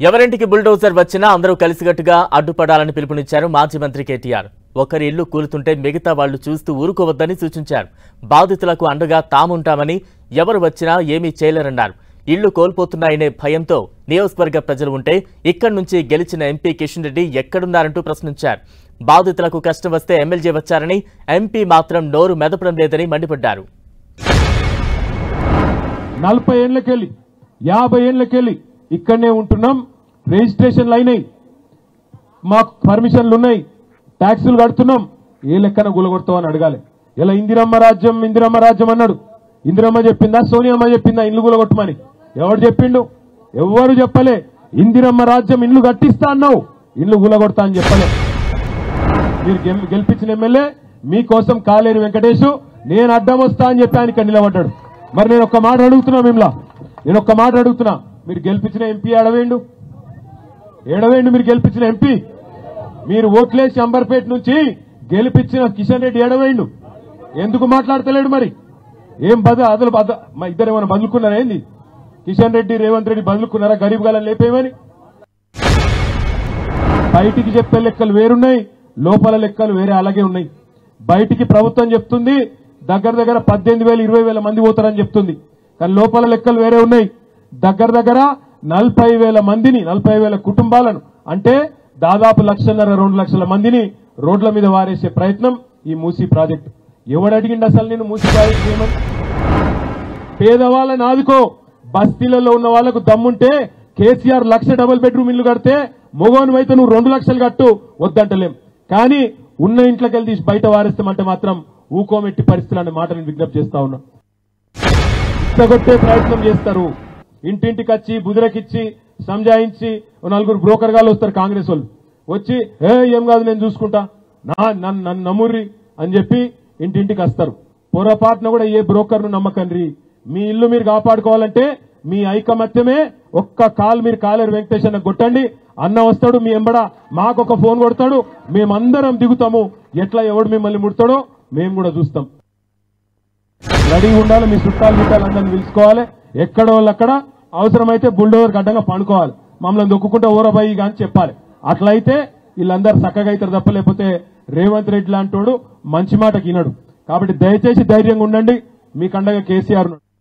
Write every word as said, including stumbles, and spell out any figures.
ఎవరింటికి బుల్డోజర్ వచ్చినా అందరూ కలిసికట్టుగా అడ్డుపడాలని పిలుపునిచ్చారు మాజీ మంత్రి కేటీఆర్. ఒకరి ఇల్లు కూలుతుంటే మిగతా వాళ్లు చూస్తూ ఊరుకోవద్దని సూచించారు. బాధితులకు అండగా తాముంటామని, ఎవరు వచ్చినా ఏమీ చేయలేరన్నారు. ఇళ్లు కోల్పోతున్నాయనే భయంతో నియోజకవర్గ ప్రజలు ఉంటే ఇక్కడి నుంచి గెలిచిన ఎంపీ కిషన్ రెడ్డి ఎక్కడున్నారంటూ ప్రశ్నించారు. బాధితులకు కష్టం వస్తే ఎమ్మెల్యే వచ్చారని, ఎంపీ మాత్రం నోరు మెదపడం లేదని మండిపడ్డారు. నలభై ఏళ్లకెళ్ళి యాభై ఏళ్లకెళ్ళి ఇక్కడనే ఉంటున్నాం. రిజిస్ట్రేషన్లు అయినాయి, మాకు పర్మిషన్లు ఉన్నాయి, ట్యాక్సులు కడుతున్నాం. ఏ లెక్కన గులగొడతామని అడగాలి. ఇలా ఇందిరమ్మ రాజ్యం ఇందిరమ్మ రాజ్యం అన్నాడు. ఇందిరమ్మ చెప్పిందా, సోనియమ్మ చెప్పిందా ఇల్లు గులగొట్టమని? ఎవడు చెప్పిండు? ఎవరు చెప్పలే. ఇందిరమ్మ రాజ్యం ఇల్లు కట్టిస్తా అన్నావు, ఇల్లు గులగొడతా అని చెప్పలే. మీరు గెలిపించిన ఎమ్మెల్యే మీకోసం కాలేరు వెంకటేశు నేను అడ్డం వస్తా అని చెప్పి ఆయన ఇక్కడ నిలబడ్డాడు. మరి నేను ఒక్క మాట అడుగుతున్నా, మిమ్మల్ని నేను ఒక్క మాట అడుగుతున్నా, మీరు గెలిపించిన ఎంపీ ఏడవేండు? ఏడవేండు మీరు గెలిపించిన ఎంపీ? మీరు ఓట్లేసి అంబర్పేట నుంచి గెలిపించిన కిషన్ రెడ్డి ఏడవేండు? ఎందుకు మాట్లాడతలేడు? మరి ఏం బద అదలు బద మా ఇద్దరు ఏమైనా బదులుకున్నారా ఏంది? కిషన్ రెడ్డి రేవంత్ రెడ్డి బదులుకున్నారా గరీబ్ గాలను లేపేయమని? బయటికి చెప్పే లెక్కలు వేరున్నాయి, లోపల లెక్కలు వేరే అలాగే ఉన్నాయి. బయటికి ప్రభుత్వం చెప్తుంది దగ్గర దగ్గర పద్దెనిమిది వేల ఇరవై వేల మంది పోతారని చెప్తుంది, కానీ లోపల లెక్కలు వేరే ఉన్నాయి. దగ్గర దగ్గర నలభై వేల మందిని నలభై వేల కుటుంబాలను అంటే దాదాపు లక్షన్నర రెండు లక్షల మందిని రోడ్ల మీద వారేసే ప్రయత్నం ఈ మూసీ ప్రాజెక్టు. ఎవడు అడిగిండి అసలు నేను మూసీ ప్రాజెక్టు ఏమని? పేదవాళ్ళని ఆదుకో, బస్తీలలో ఉన్న వాళ్లకు దమ్ముంటే కేసీఆర్ లక్ష డబుల్ బెడ్రూమ్ ఇల్లు కడితే మొగోను అయితే నువ్వు రెండు లక్షలు కట్టు, వద్దంటలేం. కానీ ఉన్న ఇంట్లోకి వెళ్ళి తీసి బయట వారేస్తామంటే మాత్రం ఊకోమెట్టి పరిస్థితులు అనే మాట నేను విజ్ఞప్తి చేస్తా ఉన్నా. ఇచ్చగొట్టే ప్రయత్నం చేస్తారు. ఇంటింటికి వచ్చి బుదిరకిచ్చి సంజాయించి నలుగురు బ్రోకర్ గాలు వస్తారు, కాంగ్రెస్ వాళ్ళు వచ్చి ఏ ఏం కాదు నేను చూసుకుంటా, నా నన్ను నమ్ముర్రి అని చెప్పి ఇంటింటికి వస్తారు. పొరపాటున కూడా ఏ బ్రోకర్ను నమ్మకండి. మీ ఇల్లు మీరు కాపాడుకోవాలంటే మీ ఐకమత్యమే. ఒక్క కాల్ మీరు కాలేరు వెంకటేష్ అన్న కొట్టండి, అన్న వస్తాడు మీ ఎంబడ, మాకొక ఫోన్ కొడతాడు, మేమందరం దిగుతాము. ఎట్లా ఎవడు మిమ్మల్ని ముడతాడో మేము కూడా చూస్తాం. రెడీ ఉండాలి. మీ చుట్టాలు గిట్టాలు అందరిని పిలుచుకోవాలి. ఎక్కడ వాళ్ళు అక్కడ అవసరమైతే బుల్డోజర్ గడ్డంగా పండుకోవాలి. మమ్మల్ని దొక్కుకుంటే ఊరబాయి కానీ చెప్పాలి. అట్లయితే వీళ్ళందరూ చక్కగా అవుతారు తప్ప, లేకపోతే రేవంత్ రెడ్డి లాంటోడు మంచి మాట వినడు. కాబట్టి దయచేసి ధైర్యంగా ఉండండి. మీకు అండగా కేసీఆర్